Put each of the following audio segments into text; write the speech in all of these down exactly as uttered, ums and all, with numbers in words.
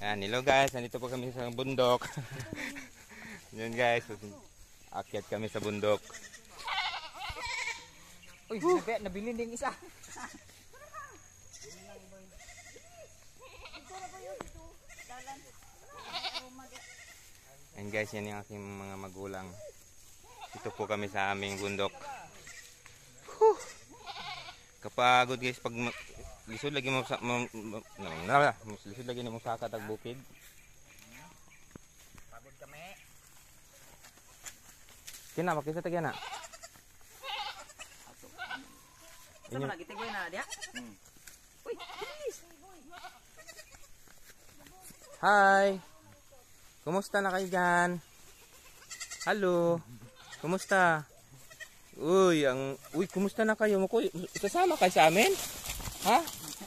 Yan, hello guys, nandito po kami sa bundok. Yan guys, akyat kami sa bundok. Uy, nabi, nabili din isa. Yan guys, yan yung aking mga magulang. Dito po kami sa aming bundok. Whew. Kapagod guys, pag lisod lagi mo sa mo, mo, no, lisod lagi mo sa katag bukid. Pagod kami. Kina makita ta na. Sama lagi tegoy na dia. Hmm. Uy, please. Hi. Kumusta na kayo dyan? Halo. Kumusta? Uy, ang uy, kumusta na kayo? Makoy, sasama kayo sa amin? Ha?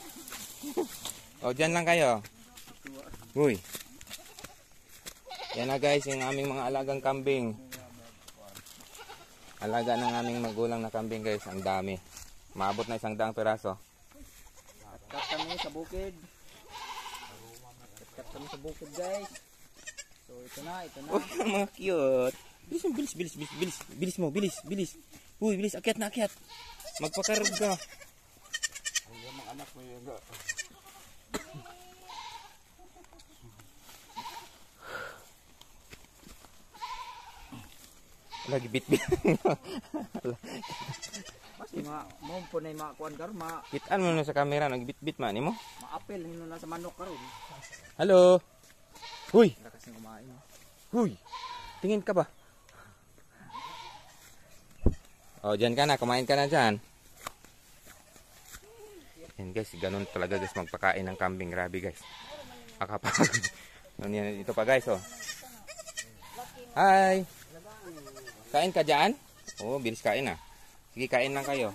O, dyan lang kayo. Uy. Yan na guys, yung aming mga alagang kambing. Alaga ng aming magulang na kambing guys, ang dami. Maabot na isang daang peraso. Kat kami sa bukid. Kat kami sa bukid guys. So ito na, ito na. Oh, mga cute. Bilis mo, bilis, bilis, bilis, bilis. Bilis mo, bilis, bilis. Uy, bilis, akyat na akyat. Magpakarag ka. Ay, mga anak mo yung ga. Lagi bit-bit. Mas mga mo po na mga kuan karon, ma Kitaan mo na sa camera, nagbit-bit man mo. maapel hino na sa manok karon. Halo. Huy. Wala kasi kumain. Huy. Tingin ka ba? Oh, dyan ka na. Kumain ka na dyan. Yan guys, ganun talaga guys magpakain ng kambing. Grabe guys. Akapagod. Ito pa guys oh. Hi. Kain ka dyan? Oh, bilis kain ah. Sige, kain lang kayo.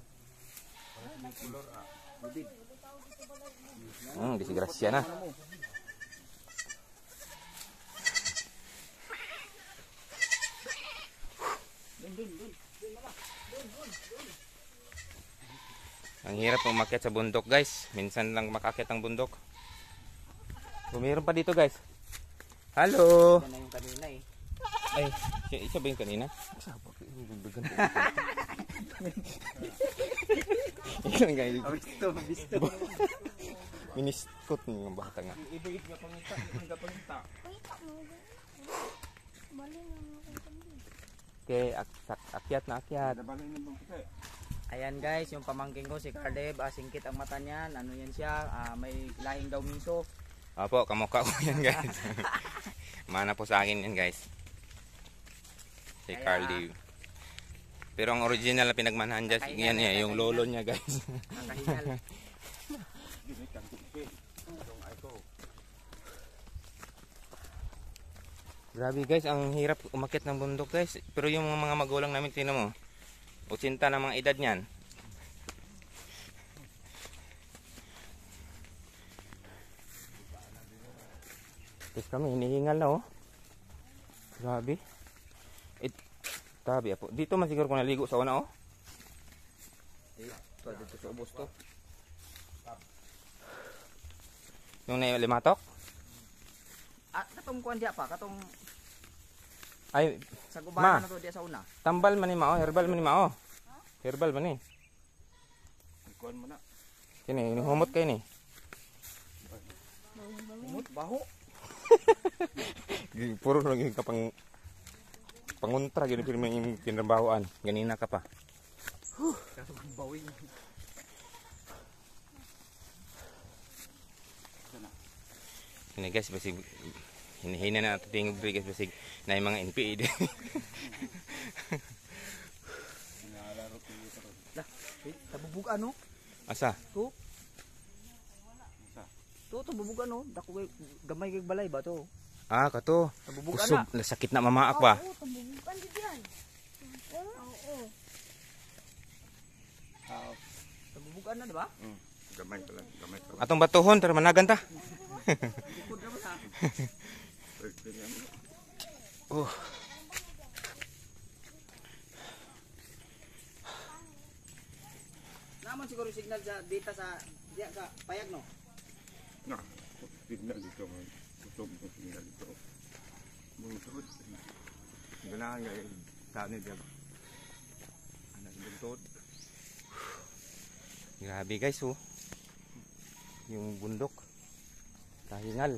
Hmm, disgrasya na. Ang hirap umakyat sa bundok guys. Minsan lang makakyat ang bundok. Meron pa dito guys. Halo. Yan na yung kanina eh. Ay, isa ba yung kanina? Ikaw nga yun. Bisto, bisto. Ministkot ng bata nga. Ibigit nga pangita, nga pangita. Okay, ak akyat na akyat. Ayan guys, yung pamangking ko si Cardeb, ah, singkit ang mata niyan. Ano yan siya? Ah, may lahing daw miso. Opo, kamukha ko yan guys. Mana po sa akin yan guys. Si Kaya, Carly. Pero ang original na pinagmanahan dyan, yan yan, yung lolo niya guys. Nakahingal. Grabe guys, ang hirap umakyat ng bundok guys. Pero yung mga magulang namin, tingnan mo. Utsinta na mga edad niyan. Tapos kami, hinihingal na oh. Grabe. It, tabi po. Dito man siguro kung naligo sa una oh. Eh, ito dito sa ubos to. Yung na limatok. Ah, katong kuan dia pa, katong Ay, sa Ma. gubahan na to dia sa una. tambal man ni mao, herbal man ni mao. Herbal man ni. Kuan mo na. Kini, humot kay ni. Umut baho. Puro lagi ka pang panguntra gini pirmi yung kinrabahoan. Ganina ka pa. Katong bawing. Ini guys, basig hinihina na ato tingog diri guys, basig na yung mga N P A din. Lah, eh, tabubug ano? Asa? To. To to bubug ano? Dako kay gamay kay balay ba to? Ah, kato. Tabubug Kusog, ana. sakit na mamaak ba? Oo, tabubukan din yan. Oo. Ah, tabubug ana di ba? Hmm. Gamay pa lang, gamay pa lang. Atong batuhon pero managan ta. Likod na ba sa? Oh. Naman siguro signal sa data sa diya sa payag no. No. Signal dito. Tutog ng signal dito. Buntod. Ganahan nga yung tani diyan. Anak buntod. Grabe guys oh. Yung bundok. Kahingal.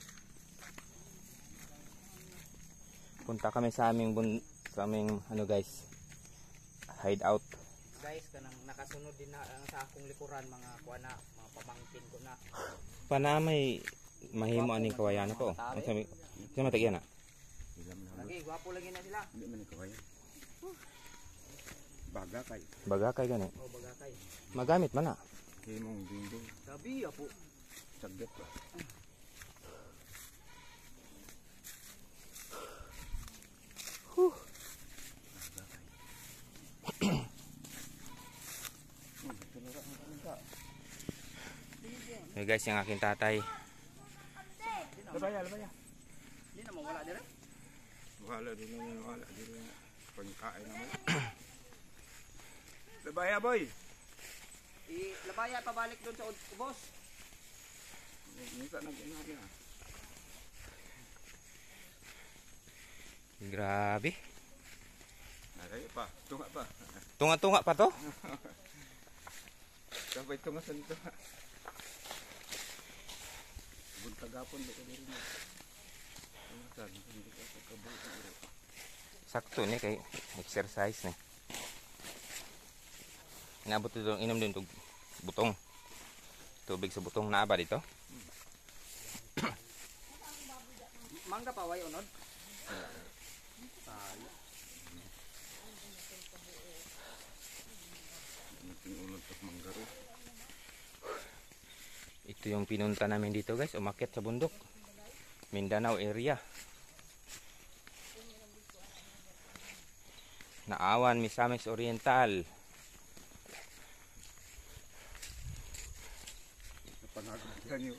Punta kami sa aming bun sa aming ano guys. Hideout. Guys, kanang nakasunod din na ang sa akong likuran mga kuha na, mga pamangkin ko na. Panamay mahimo aning kawayan ko. Ang sabi, sa matagyan na. Ilam na. Lagi, gwapo lagi na sila. Hindi man ikaw kaya. Baga kay. Baga kay gani. O bagakay. Magamit man na. Himong dingding. Sabi apo. Saglit ba? Hey guys, yung aking tatay. Labaya, labaya. Hindi na mawala dire. Wala din na wala din na pagkain naman. Labaya boy. Ilabaya pabalik doon sa ubos. Minsan nag-inaya. Grabe. Nalay pa, tunga pa. Tunga-tunga pa to. Sabay tunga sa nito. Buntagapon dito din. Tungasan, hindi ka kabuo. Sakto ni kay exercise ni. Inabot ito, inom din tug butong. Tubig sa butong na ba dito? Mangga pa way unod. Unod sa manggaro. Ito yung pinunta namin dito guys, umakyat sa bundok. Mindanao area. Naawan, Misamis Oriental. Pangagdan niyo.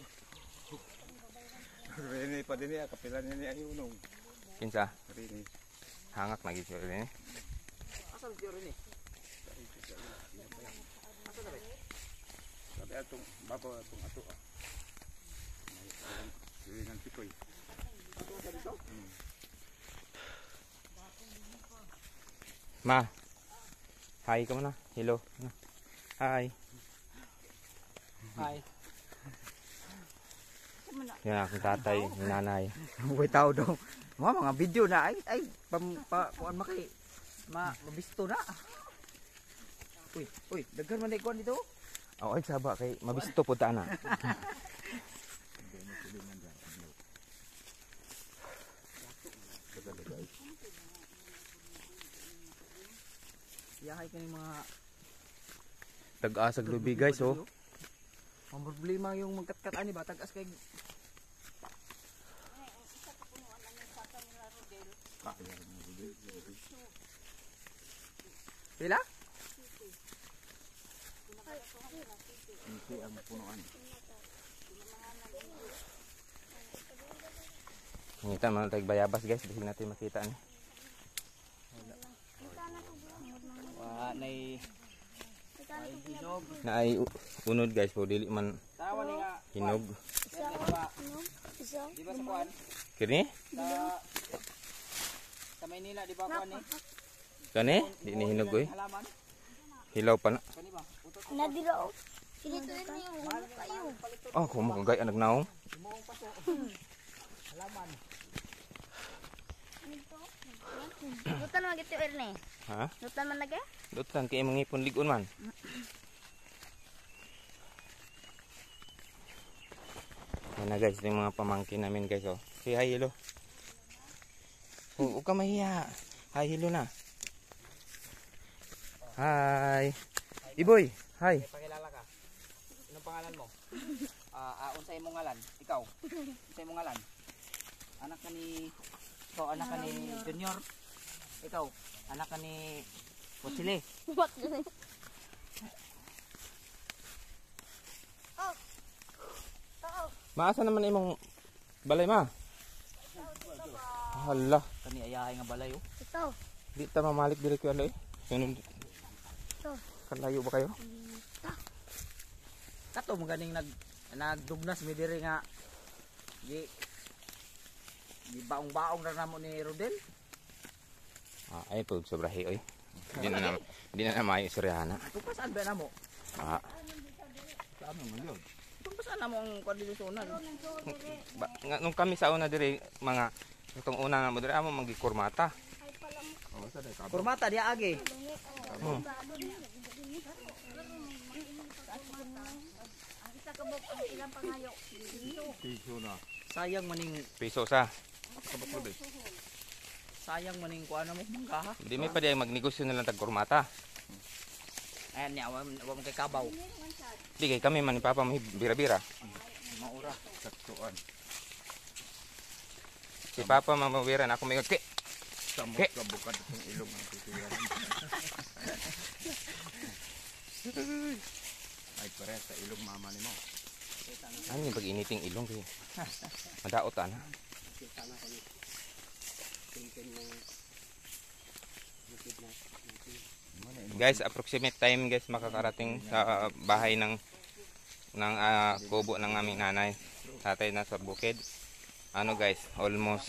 Rini pa din niya, kapilan niya niya yung Kinsa? Rini. Hangak na gito rin eh. Asa di rin eh. Sabi atong babo atong ato. Ringan pikoy. Ma. Hi ka muna. Hello. Hi. Hi. Yan aking tatay, yung nanay. Buhay tao daw. Mga mga video na ay ay pam pa kuan makay ma mabisto na. Uy, uy, daghan man day kuan dito. Oo, ay saba kay mabisto po ta na. Yahay kani mga Tag-asag lubi guys oh. ang problema yung magkatkat ani ba tag-as kay Pila? Hindi ang punuan. Ngita man tag bayabas guys, bisig natin makita ni. Wa nay ay hinog. Na ay u- unod guys, po dili man Tawa ni nga. hinog. Isa, Di ba? isa, Di ba sa kuan? Kini? Sa sa Maynila di ba kuan ni? Kani? Di ni hinog oy. Halaman. Hilaw pa na. Kani ba? Utot nadira o. Dito rin yung ulo kayo. Oh, kumakagay ang nagnaong. Himong paso. Halaman. Lutan man gitu Erne. Ha? Lutan man lagi? Dutan kay imong ipon ligon man. Yan na guys, yung mga pamangkin namin guys oh. Say hi hello. Oh, huwag ka mahiya. Hi hello na. Hi. Iboy, hi. Pakilala ka. Anong pangalan mo? Ah, uh, unsay imong ngalan? Ikaw. Unsay imong ngalan? Anak ka ni Ikaw anak ka ni Junior. Ikaw anak ka ni Pochile. What? Oh. Oh. Maasa naman imong balay ma? Hala, Kani ayahay nga balay oh. Ito. di ta mamalik diri ko aloy. Sunod. Ito. Kalayo ba kayo? Kato mo ganing nag nagdugnas mi diri nga Di di baong-baong na namo ni Rodel. Ah, ay po sobrahi oy. Di na na di na na maayo istoryahana. Kung saan ba namo? Ah, Saan mo yun? Kung saan namo ang kondisyonan? ba, nga, nung kami sa una diri mga itong una nga mo diri amo magikurmata. Oh, saan ay kabak? Kurmata dia agi. Hmm. Isa ka buk ang ilang pangayo. Piso na. Sayang maning Piso sa. Kabak ko din. sayang maning kuan mo mangga ha. Di may pa di magnegosyo na lang tag kurmata. Ayan niya, wa wa mo kay kabaw. Di kay kami man ni papa may bira-bira. Maura. Saktuan. Si papa mamawira na ako may ke. Samot Ke. ka bukat itong ilong ang titira. Ay pare sa ilong mama ni mo. Ano yung pag-initing ilong kay. Madaot ana. Guys, approximate time guys makakarating sa bahay ng ng ah, kubo ng aming nanay. Tatay na sa bukid. Ano guys, almost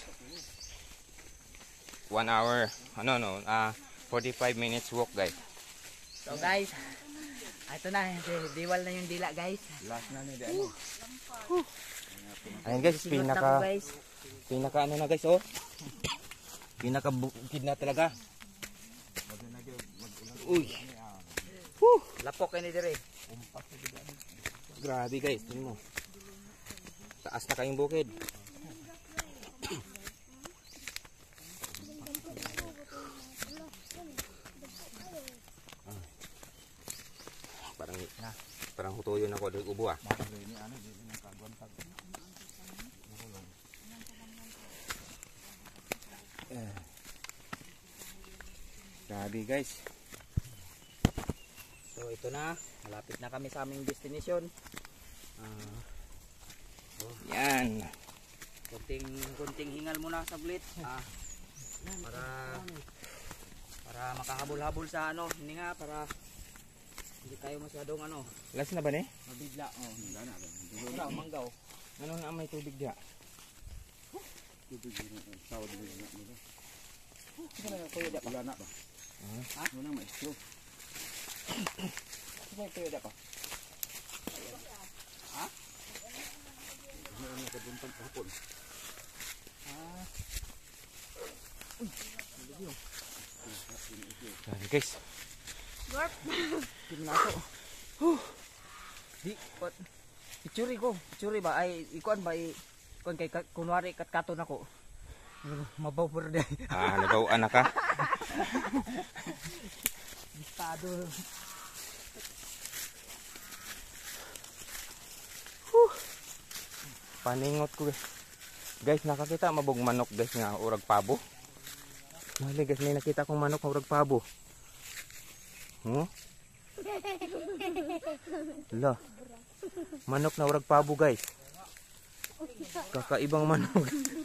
one hour. Ano no, ah forty-five minutes walk guys. So guys, ito na, di- diwal na yung dila guys. Last na ni di ano. Ayun guys, Sinot na pinaka ko guys. pinaka ano na guys oh. Pinaka bukid na talaga. Uy, Lapok kay ni dire. grabe guys, tingnan mo. Taas na kayong bukid. Ah. Parang parang hutuyon ako ng ubo ah. Eh. Grabe guys. So ito na, malapit na kami sa aming destination. Ah, Yan. kunting kunting hingal muna saglit. Ah, para para makahabol-habol sa ano, hindi nga para hindi tayo masyadong ano, Last na ba ni? mabigla. Oh, wala na. Wala manggaw. Ano na may tubig diya? Sawad mo na nila. Ano na kuya da pa? Wala na ba? Ha? Wala maestro. Ano kuya da pa? Ha? Ano ang nakabuntang hapon? Ah, Grabe guys. Gorp. di kot. Itsuri ko, itsuri ba ay ikuan ba i kuan kay ka- kunwari kat-katon ako. Mabaw por day. Ah, nagawaan na ka. Estado. Paningot ko guys. Guys, nakakita mabog manok guys nga urag pabo. Mali guys, may nakita kong manok nga urag pabo. Hmm? La. Manok na urag pabo guys. Kakaibang manok.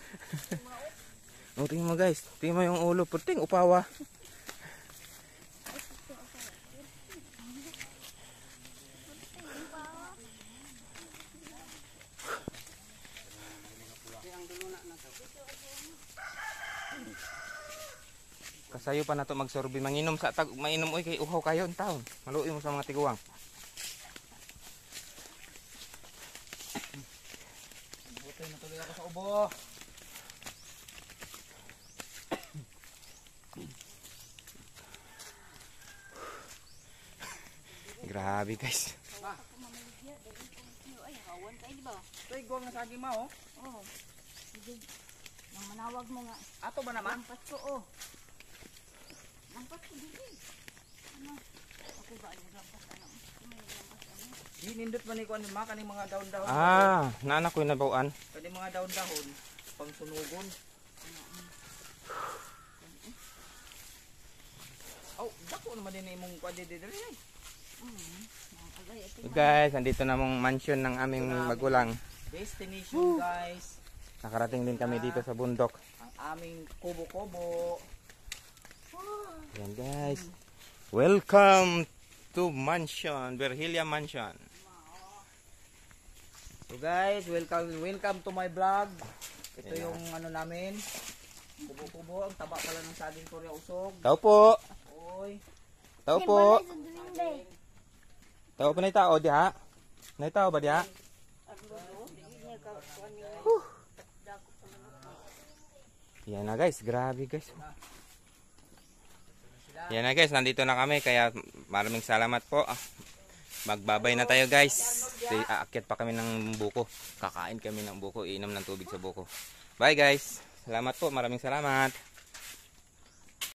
O, tingnan mo guys. Tingnan mo yung ulo. Puting upawa. Kasayo pa na to magsorbi. Manginom sa tag. Mainom oy kay uhaw kayo ang taon. Maluoy mo sa mga tiguang. Butoy na tuloy ako sa ubo. Grabe guys. Ay, kawan kayo di ba? Ito iguang na saging ma oh. Oo. Sige. Nang manawag mo nga. Ato ba naman? Lampas ko oh. Lampas ko dili. Ano? Ako ba yung lampas ano? May lampas ano? Ginindot man ni kuan ma kaning mga daon-daon. Ah, naanak ko yung nabawaan. Kaning mga daon-daon pang sunugon. Oh, dako naman din imong kuan di diri. Mm. Agay ito. Guys, andito na mong mansion ng aming magulang. Destination guys. Nakarating din kami dito sa bundok. Ang aming kubo-kubo. Yan guys. Welcome to mansion, Verhilia Mansion. So guys, welcome welcome to my vlog. Ito yung ano namin. Kubo-kubo, ang taba pala ng saging Korea usog. Tao po. Oy. Tao po. Tao po na tao diha. Na tao ba diha? Yan na guys, grabe guys. Yan na guys, nandito na kami kaya maraming salamat po. Magbabay na tayo guys. Aakyat pa kami ng buko. Kakain kami ng buko, inom ng tubig sa buko. Bye guys. Salamat po, maraming salamat.